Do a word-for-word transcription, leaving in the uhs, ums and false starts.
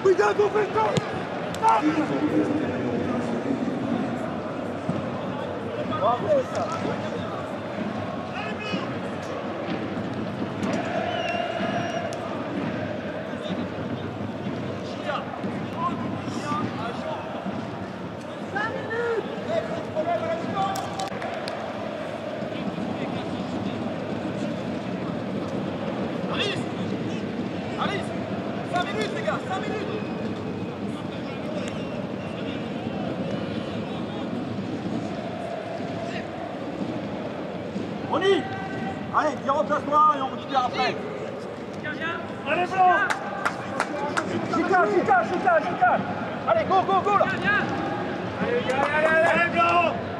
Cuidado, Beto! Bravo, ça! Alice, cinq minutes les gars, cinq minutes. On y. Allez, viens remplace-toi et on récupère après. Allez, blanc. Chica, chica, chica, chica. Allez, go, go, go là. Allez, allez, allez, allez, blanc.